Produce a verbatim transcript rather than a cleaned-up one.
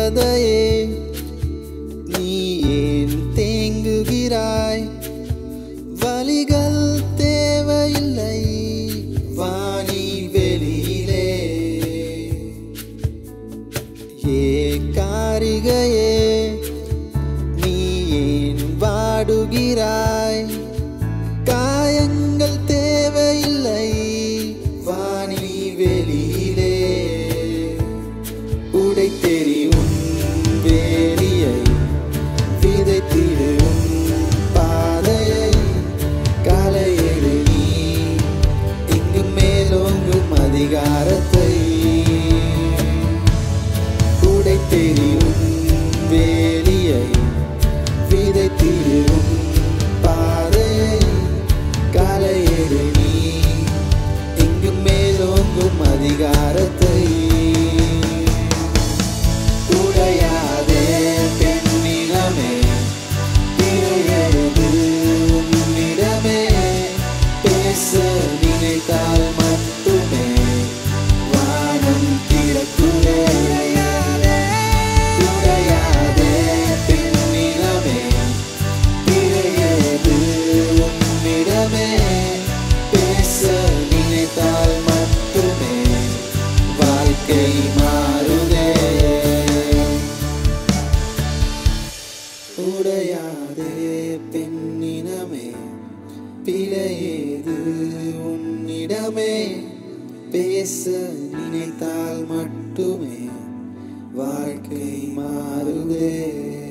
தேவதையே நீ ஏன் தேங்குகிறாய்? வலிகள் தேவையில்லை வாணி வெளியிலே. ஏ காரிகையே நீ ஏன் வாடுகிறாய்? காயங்கள் தேவையில்லை வாணி வெளியிலே. உடை தெரியும் வேலியை விதைத்திடும் பாதையை கலையெடு நீ இங்கு மேலோங்கும் அதிகாரத்தை. உடை தெரியும் வேலியை விதைத்திடும் பாதையை கலையெடு நீ இங்கு மேலோங்கும் அதிகாரத்தை. உடையாதே பெண்ணிடமே திரையது உன்னிடமே. பேச நினைத்தால் மட்டுமே வானம் திறக்குமே. உடையாதே பெண்ணிடமே திரையது உன்னிடமே. பேச நினைத்தால் மட்டுமே வாழ்க்கை மாறுதே. உடையாதே பெண்ணினமே பிழையேது உன்னிடமே. பேச நினைத்தால் மட்டுமே வாழ்க்கை மாறுதே.